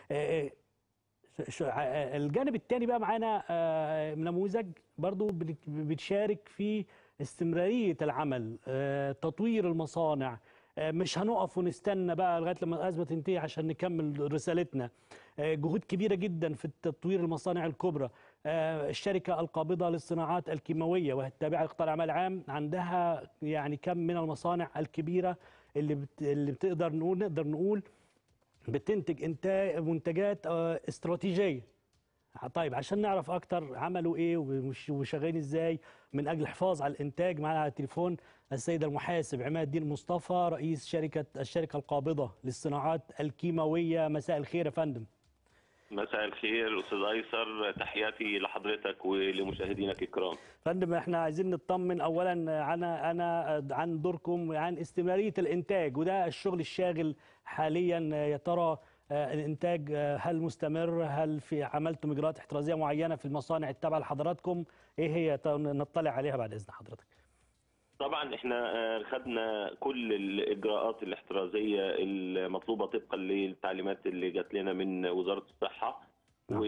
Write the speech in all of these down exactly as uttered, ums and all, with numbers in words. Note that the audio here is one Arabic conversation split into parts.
الجانب الثاني بقى معانا نموذج برضو بتشارك في استمرارية العمل، تطوير المصانع. مش هنقف ونستنى بقى لغاية لما الأزمة تنتهي عشان نكمل رسالتنا. جهود كبيرة جدا في تطوير المصانع الكبرى. الشركة القابضة للصناعات الكيماوية والتابعة لقطاع الأعمال العام عندها يعني كم من المصانع الكبيرة اللي بت... اللي بتقدر نقول نقدر نقول بتنتج انتاج منتجات استراتيجية. طيب عشان نعرف اكتر عملوا ايه وشغالين ازاي من اجل الحفاظ على الانتاج، معنا على التليفون السيد المحاسب عماد الدين مصطفى رئيس شركة الشركة القابضة للصناعات الكيماوية. مساء الخير يا فندم. مساء الخير استاذ ايسر، تحياتي لحضرتك ولمشاهدينك الكرام. فندم احنا عايزين نطمن اولا عن انا عن دوركم عن استمراريه الانتاج، وده الشغل الشاغل حاليا. يا ترى الانتاج هل مستمر؟ هل في عملتم اجراءات احترازيه معينه في المصانع التابعه لحضراتكم؟ ايه هي نطلع عليها بعد اذن حضرتك. طبعا احنا خدنا كل الاجراءات الاحترازيه المطلوبه طبقا للتعليمات اللي جات لنا من وزاره الصحه، نعم.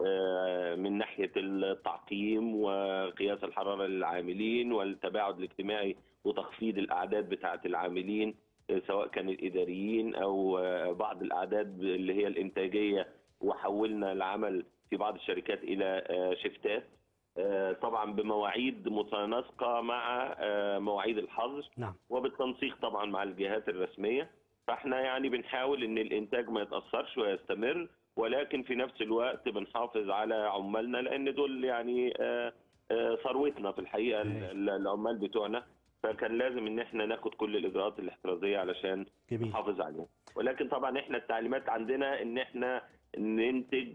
ومن ناحيه التعقيم وقياس الحراره للعاملين والتباعد الاجتماعي وتخفيض الاعداد بتاعه العاملين سواء كان الاداريين او بعض الاعداد اللي هي الانتاجيه، وحولنا العمل في بعض الشركات الى شيفتات، طبعا بمواعيد متناسقه مع مواعيد الحظر، نعم. وبالتنسيق طبعا مع الجهات الرسميه. فاحنا يعني بنحاول ان الانتاج ما يتاثرش ويستمر، ولكن في نفس الوقت بنحافظ على عمالنا لان دول يعني ثروتنا في الحقيقه العمال بتوعنا، فكان لازم ان احنا ناخد كل الاجراءات الاحترازيه علشان جميل. نحافظ عليهم. ولكن طبعا احنا التعليمات عندنا ان احنا ننتج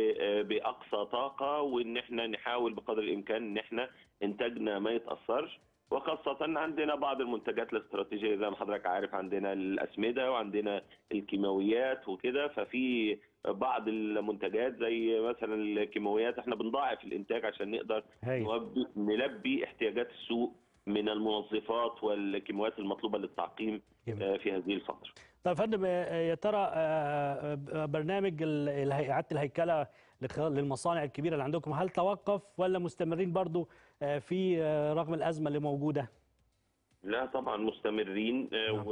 باقصى طاقه، وان احنا نحاول بقدر الامكان ان احنا انتاجنا ما يتاثرش، وخاصه عندنا بعض المنتجات الاستراتيجيه زي ما حضرتك عارف، عندنا الاسمده وعندنا الكيماويات وكده. ففي بعض المنتجات زي مثلا الكيماويات احنا بنضاعف الانتاج عشان نقدر نلبي احتياجات السوق من المنظفات والكيماويات المطلوبه للتعقيم جميل. في هذه الفتره. طيب يا فندم، يا ترى برنامج اعاده الهيكله للمصانع الكبيره اللي عندكم هل توقف ولا مستمرين برضو في رغم الازمه اللي موجوده؟ لا طبعا مستمرين،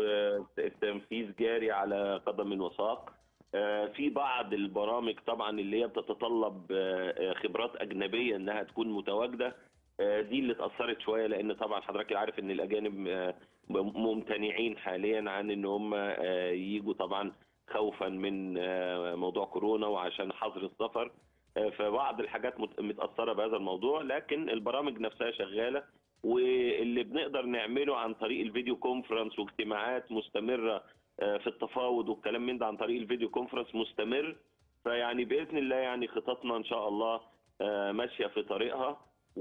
والتنفيذ جاري على قدم وساق. في بعض البرامج طبعا اللي هي بتتطلب خبرات اجنبيه انها تكون متواجده، دي اللي اتاثرت شويه، لان طبعا حضرتك عارف ان الاجانب ممتنعين حاليا عن ان هم يجوا طبعا خوفا من موضوع كورونا وعشان حظر السفر. فبعض الحاجات متاثره بهذا الموضوع، لكن البرامج نفسها شغاله، واللي بنقدر نعمله عن طريق الفيديو كونفرنس واجتماعات مستمره في التفاوض والكلام من ده عن طريق الفيديو كونفرنس مستمر. فيعني باذن الله يعني خططنا ان شاء الله ماشيه في طريقها،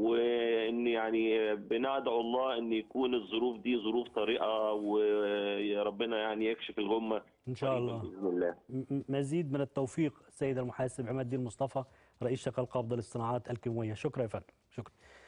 وان يعني بندعو الله ان يكون الظروف دي ظروف طارئه، ويا ربنا يعني يكشف الغمه ان شاء الله باذن الله. مزيد من التوفيق. السيد المحاسب عماد الدين مصطفى رئيس شركه القابضه للصناعات الكيماويه. شكرا يا فندم. شكرا.